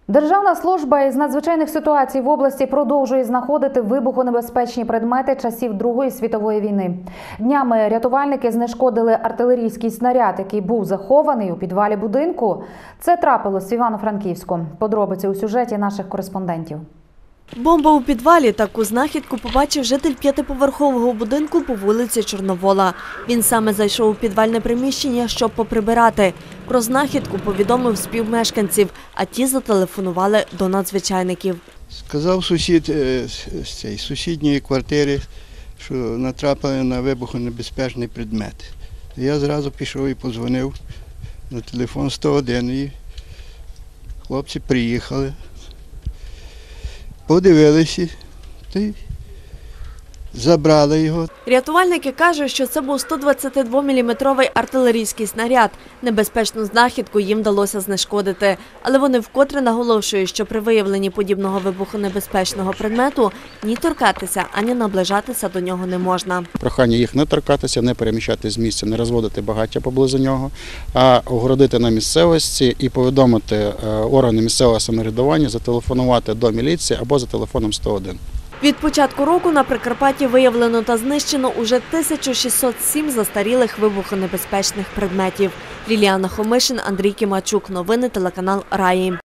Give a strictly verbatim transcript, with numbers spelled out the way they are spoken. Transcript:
Державна служба із надзвичайних ситуацій в області продовжує знаходити вибухонебезпечні предмети часів Другої світової війни. Днями рятувальники знешкодили артилерійський снаряд, який був захований у підвалі будинку. Це трапилось в Івано-Франківську. Подробиці у сюжеті наших кореспондентів. Бомба у підвалі – таку знахідку побачив житель п'ятиповерхового будинку по вулиці Чорновола. Він саме зайшов у підвальне приміщення, щоб поприбирати. Про знахідку повідомив співмешканців, а ті зателефонували до надзвичайників. Сказав сусід з цієї сусідньої квартири, що натрапили на вибухонебезпечний предмет. Я зразу пішов і подзвонив на телефон сто один, і хлопці приїхали. Подивилися та й забрали його. Рятувальники кажуть, що це був стодвадцятидвоміліметровий артилерійський снаряд. Небезпечну знахідку їм вдалося знешкодити. Але вони вкотре наголошують, що при виявленні подібного вибухонебезпечного предмету ні торкатися, ані наближатися до нього не можна. Прохання їх не торкатися, не переміщати з місця, не розводити багаття поблизу нього, а огородити на місцевості і повідомити органи місцевого самоврядування, зателефонувати до міліції або за телефоном сто один. Від початку року на Прикарпатті виявлено та знищено уже тисячу шістсот сім застарілих вибухонебезпечних предметів. Ліліана Хомишин, Андрій Кімачук. Новини телеканал Раї.